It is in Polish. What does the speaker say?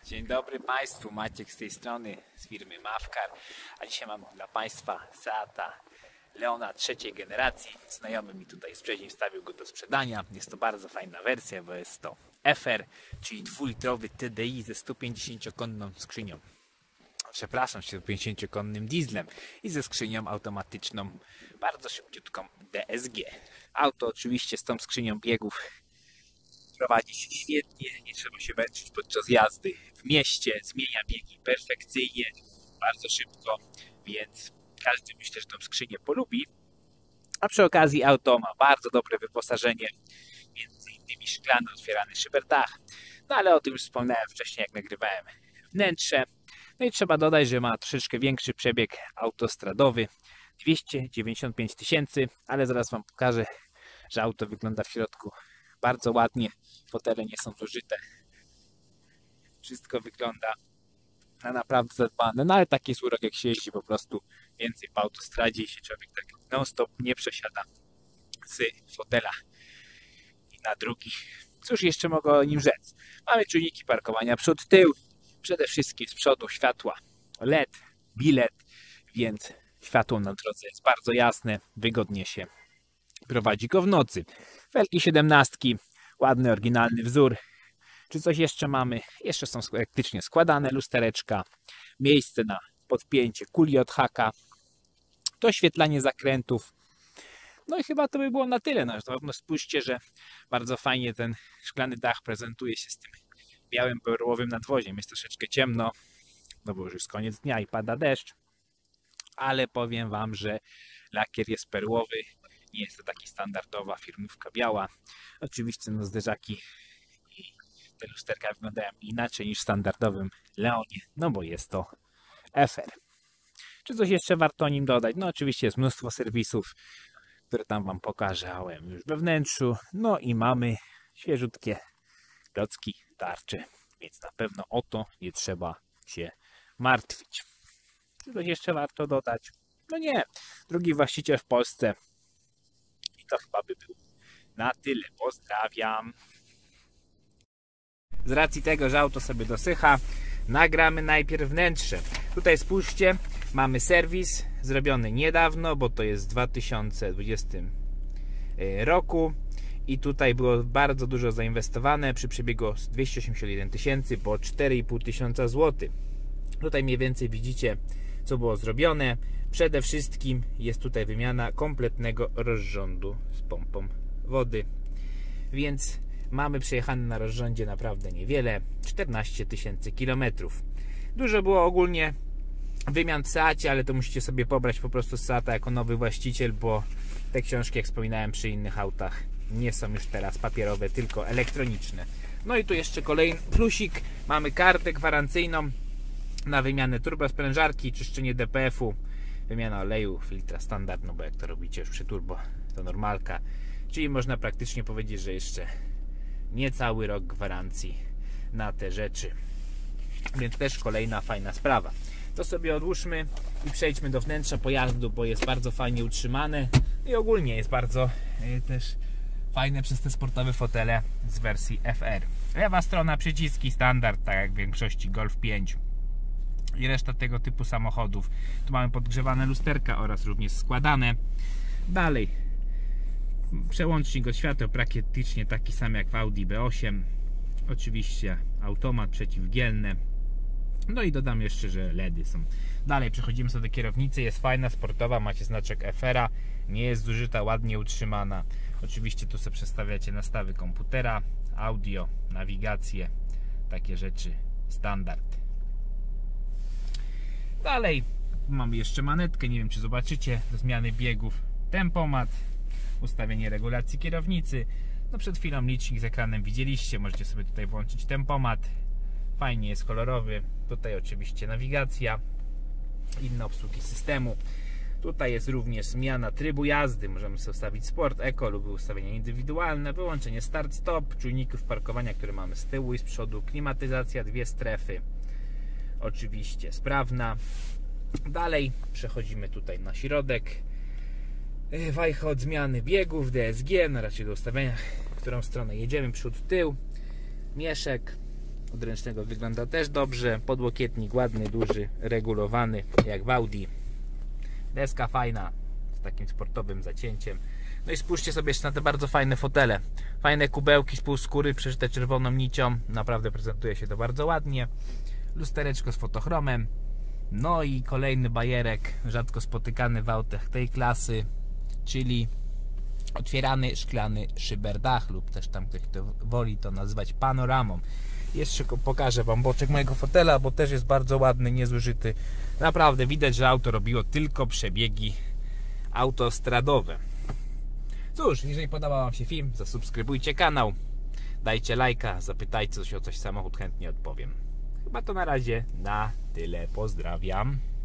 Dzień dobry Państwu, Maciek z tej strony, z firmy Mavcar. A dzisiaj mam dla Państwa Seata Leona trzeciej generacji. Znajomy mi tutaj wcześniej wstawił go do sprzedania. Jest to bardzo fajna wersja, bo jest to FR, czyli 2-litrowy TDI ze 150-konną skrzynią. Przepraszam, 150-konnym dieslem i ze skrzynią automatyczną, bardzo szybciutką DSG. Auto oczywiście z tą skrzynią biegów prowadzi się świetnie, nie trzeba się męczyć podczas jazdy w mieście, zmienia biegi perfekcyjnie, bardzo szybko, więc każdy myślę, że tą skrzynię polubi. A przy okazji auto ma bardzo dobre wyposażenie, między innymi szklany otwierany szyberdach, no ale o tym już wspomniałem wcześniej, jak nagrywałem wnętrze. No i trzeba dodać, że ma troszeczkę większy przebieg autostradowy, 295 000, ale zaraz Wam pokażę, że auto wygląda w środku bardzo ładnie, fotele nie są zużyte, wszystko wygląda na naprawdę zadbane, no ale taki jest urok, jak się jeździ po prostu więcej po autostradzie i się człowiek tak non stop nie przesiada z fotela i na drugi. Cóż jeszcze mogę o nim rzec? Mamy czujniki parkowania przód, tył, przede wszystkim z przodu światła LED, bilet, więc światło na drodze jest bardzo jasne, wygodnie się prowadzi go w nocy. Felgi 17, ładny, oryginalny wzór. Czy coś jeszcze mamy? Jeszcze są elektrycznie składane lustereczka, miejsce na podpięcie kuli od haka, doświetlanie zakrętów. No i chyba to by było na tyle. No spójrzcie, że bardzo fajnie ten szklany dach prezentuje się z tym białym perłowym nadwoziem. Jest troszeczkę ciemno, no bo już jest koniec dnia i pada deszcz, ale powiem Wam, że lakier jest perłowy. Nie jest to taki standardowa firmówka biała. Oczywiście no zderzaki i te lusterka wyglądają inaczej niż w standardowym Leonie, no bo jest to FR. Czy coś jeszcze warto o nim dodać? No oczywiście jest mnóstwo serwisów, które tam Wam pokazałem już we wnętrzu. No i mamy świeżutkie klocki, tarcze, więc na pewno o to nie trzeba się martwić. Czy coś jeszcze warto dodać? No nie, drugi właściciel w Polsce. I to chyba by było na tyle. Pozdrawiam. Z racji tego, że auto sobie dosycha, nagramy najpierw wnętrze. Tutaj spójrzcie, mamy serwis zrobiony niedawno, bo to jest w 2020 roku. I tutaj było bardzo dużo zainwestowane przy przebiegu 281 000 po 4500 zł. Tutaj mniej więcej widzicie, co było zrobione. Przede wszystkim jest tutaj wymiana kompletnego rozrządu z pompą wody. Więc mamy przejechane na rozrządzie naprawdę niewiele, 14 000 km. Dużo było ogólnie wymian w Seacie, ale to musicie sobie pobrać po prostu z Seata jako nowy właściciel, bo te książki, jak wspominałem przy innych autach, nie są już teraz papierowe, tylko elektroniczne. No i tu jeszcze kolejny plusik. Mamy kartę gwarancyjną na wymianę turbosprężarki, czyszczenie DPF-u, wymiana oleju, filtra standard, no bo jak to robicie już przy turbo, to normalka. Czyli można praktycznie powiedzieć, że jeszcze niecały rok gwarancji na te rzeczy. Więc też kolejna fajna sprawa. To sobie odłóżmy i przejdźmy do wnętrza pojazdu, bo jest bardzo fajnie utrzymane i ogólnie jest bardzo też fajne przez te sportowe fotele z wersji FR. Lewa strona przyciski standard, tak jak w większości Golf 5 i reszta tego typu samochodów. Tu mamy podgrzewane lusterka oraz również składane. Dalej przełącznik od świateł praktycznie taki sam jak w Audi B8. Oczywiście automat przeciwgielny. No i dodam jeszcze, że LEDy są. Dalej przechodzimy sobie do kierownicy. Jest fajna, sportowa, macie znaczek FR-a. Nie jest zużyta, ładnie utrzymana. Oczywiście tu sobie przestawiacie nastawy komputera, audio, nawigację, takie rzeczy standard. Dalej mamy jeszcze manetkę, nie wiem czy zobaczycie, do zmiany biegów, tempomat, ustawienie regulacji kierownicy. No przed chwilą licznik z ekranem widzieliście, możecie sobie tutaj włączyć tempomat. Fajnie jest kolorowy. Tutaj oczywiście nawigacja, inne obsługi systemu. Tutaj jest również zmiana trybu jazdy. Możemy sobie ustawić sport, eko lub ustawienia indywidualne, wyłączenie start-stop, czujników parkowania, które mamy z tyłu i z przodu, klimatyzacja, 2 strefy. Oczywiście sprawna. Dalej przechodzimy tutaj na środek. Wajcha od zmiany biegów, DSG, no raczej do ustawienia, w którą stronę jedziemy, przód, tył, mieszek, od ręcznego wygląda też dobrze. Podłokietnik ładny, duży, regulowany jak w Audi. Deska fajna, z takim sportowym zacięciem. No i spójrzcie sobie jeszcze na te bardzo fajne fotele. Fajne kubełki z półskóry przeszyte czerwoną nicią. Naprawdę prezentuje się to bardzo ładnie. Lustereczko z fotochromem. No i kolejny bajerek, rzadko spotykany w autach tej klasy, czyli otwierany szklany szyberdach, lub też tam ktoś to woli to nazwać panoramą. Jeszcze pokażę wam boczek mojego fotela, bo też jest bardzo ładny, niezużyty. Naprawdę widać, że auto robiło tylko przebiegi autostradowe. Cóż, jeżeli podobał wam się film, zasubskrybujcie kanał, dajcie lajka, zapytajcie coś o coś samochód, chętnie odpowiem. Chyba to na razie na tyle. Pozdrawiam.